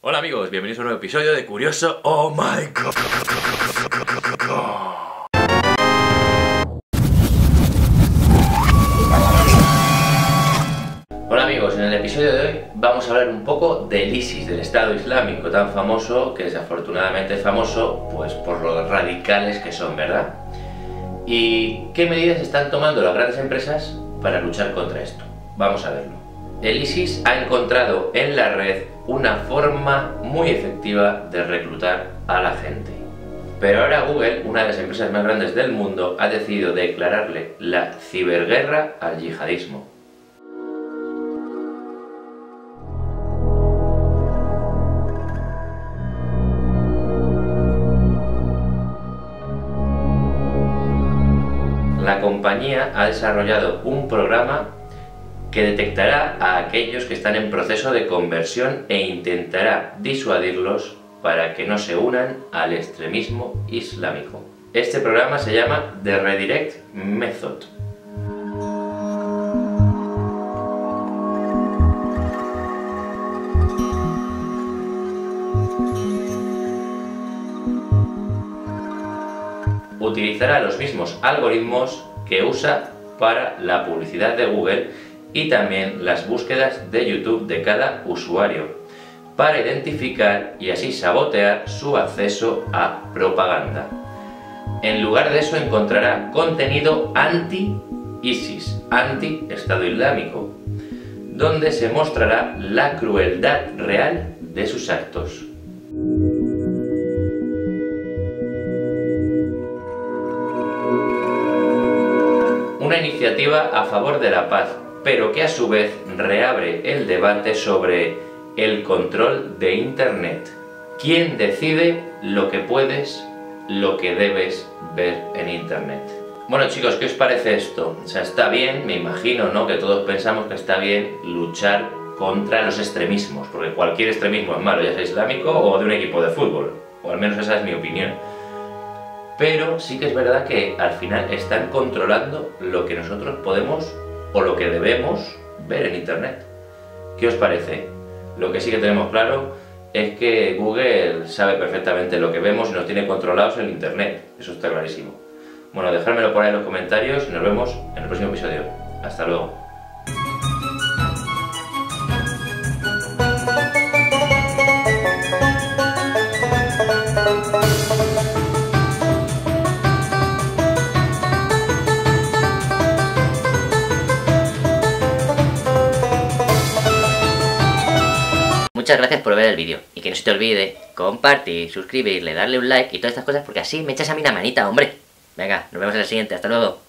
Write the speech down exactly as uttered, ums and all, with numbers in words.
Hola amigos, bienvenidos a un nuevo episodio de Curioso Oh My God. Hola amigos, en el episodio de hoy vamos a hablar un poco del ISIS, del Estado Islámico tan famoso, que desafortunadamente es famoso pues por lo radicales que son, ¿verdad? ¿Y qué medidas están tomando las grandes empresas para luchar contra esto? Vamos a verlo. El ISIS ha encontrado en la red una forma muy efectiva de reclutar a la gente. Pero ahora Google, una de las empresas más grandes del mundo, ha decidido declararle la ciberguerra al yihadismo. La compañía ha desarrollado un programa que detectará a aquellos que están en proceso de conversión e intentará disuadirlos para que no se unan al extremismo islámico. Este programa se llama The Redirect Method. Utilizará los mismos algoritmos que usa para la publicidad de Google y también las búsquedas de YouTube de cada usuario, para identificar y así sabotear su acceso a propaganda. En lugar de eso encontrará contenido anti-ISIS, anti-Estado Islámico, donde se mostrará la crueldad real de sus actos. Una iniciativa a favor de la paz, pero que a su vez reabre el debate sobre el control de Internet. ¿Quién decide lo que puedes, lo que debes ver en Internet? Bueno chicos, ¿qué os parece esto? O sea, está bien, me imagino, ¿no?, que todos pensamos que está bien luchar contra los extremismos, porque cualquier extremismo es malo, ya sea islámico o de un equipo de fútbol, o al menos esa es mi opinión. Pero sí que es verdad que al final están controlando lo que nosotros podemos o lo que debemos ver en Internet. ¿Qué os parece? Lo que sí que tenemos claro es que Google sabe perfectamente lo que vemos y nos tiene controlados en Internet. Eso está clarísimo. Bueno, dejármelo por ahí en los comentarios y nos vemos en el próximo episodio. Hasta luego. Muchas gracias por ver el vídeo y que no se te olvide compartir, suscribirle, darle un like y todas estas cosas porque así me echas a mí una manita, hombre. Venga, nos vemos en el siguiente, hasta luego.